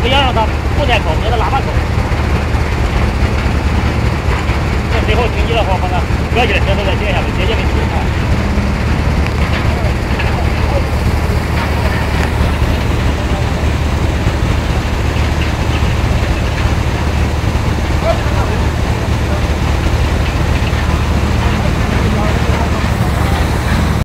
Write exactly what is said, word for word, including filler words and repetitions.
要让它不带口，让它喇叭口。那最后停机的话，把它搁起来，舌头再接下来，直接给你啊。